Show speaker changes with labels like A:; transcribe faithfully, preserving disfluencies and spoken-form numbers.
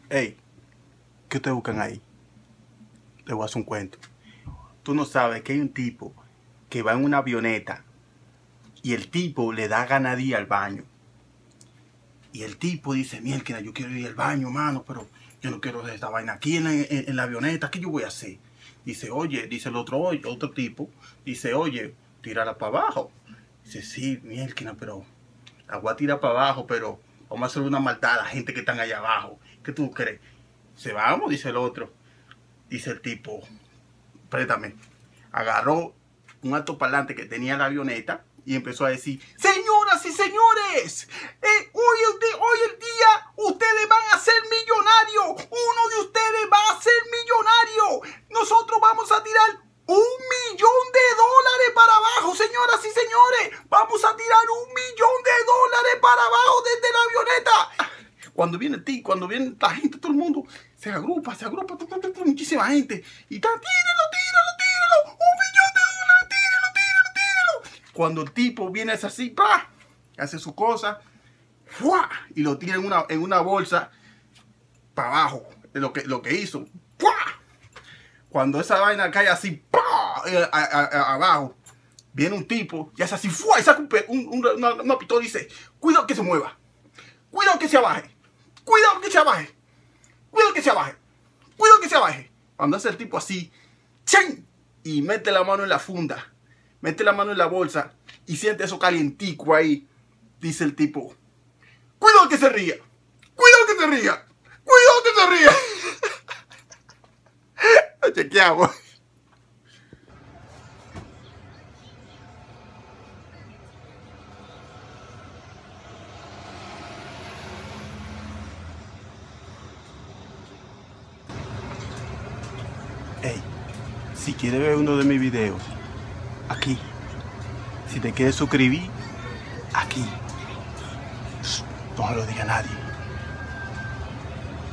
A: Hey, ¿qué ustedes buscan ahí? Les voy a hacer un cuento. Tú no sabes que hay un tipo que va en una avioneta y el tipo le da ganas de ir al baño. Y el tipo dice, mierda, yo quiero ir al baño, mano, pero yo no quiero hacer esta vaina aquí en la, en, en la avioneta. ¿Qué yo voy a hacer? Dice, oye, dice el otro, oye, otro tipo, dice, oye, tírala para abajo. Dice, sí, mierda, pero la voy a tirar para abajo, pero vamos a hacer una maldad a la gente que están allá abajo. ¿Qué tú crees? Se vamos, dice el otro. Dice el tipo, préstame. Agarró un altoparlante que tenía la avioneta y empezó a decir, señoras y señores, eh, hoy, el hoy el día ustedes van a ser millonarios. Uno de ustedes va a ser millonario. Nosotros vamos a tirar un millón de dólares para abajo, señoras y señores. Vamos a tirar un millón de dólares para abajo desde la avioneta. Cuando viene el ti, cuando viene la gente, todo el mundo se agrupa, se agrupa, muchísima gente. Y está, tíralo, tíralo, tíralo. Un millón de dólares, tíralo, tíralo, tíralo. Cuando el tipo viene es así, ¡pah! Hace su cosa, ¡fua! Y lo tira en una, en una bolsa para abajo. Lo que, lo que hizo, ¡fua! Cuando esa vaina cae así, ¡pah! A, a, a, abajo, viene un tipo y hace así, ¡fua! Y saca un, un, una, una pistola y dice, cuidado que se mueva, cuidado que se abaje. Cuidado que se abaje. Cuidado que se abaje. Cuidado que se abaje. Cuando hace el tipo así, ¡chen! Y mete la mano en la funda. Mete la mano en la bolsa. Y siente eso calientico ahí. Dice el tipo, cuidado que se ría. Cuidado que se ría. Cuidado que se ría. Lo chequeamos. Hey, si quieres ver uno de mis videos, aquí. Si te quieres suscribir, aquí. No se lo diga a nadie.